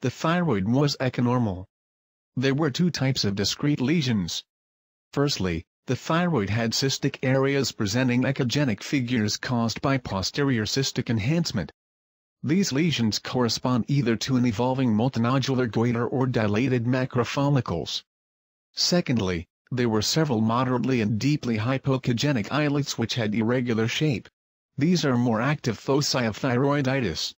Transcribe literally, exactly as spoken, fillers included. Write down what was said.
the thyroid was echonormal. There were two types of discrete lesions. Firstly, the thyroid had cystic areas presenting echogenic figures caused by posterior cystic enhancement. These lesions correspond either to an evolving multinodular goiter or dilated macrofollicles. Secondly, there were several moderately and deeply hypoechogenic islets which had irregular shape. These are more active foci of thyroiditis.